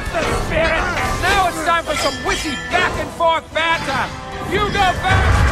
the spirit! Now it's time for some witty back-and-forth banter! You go first!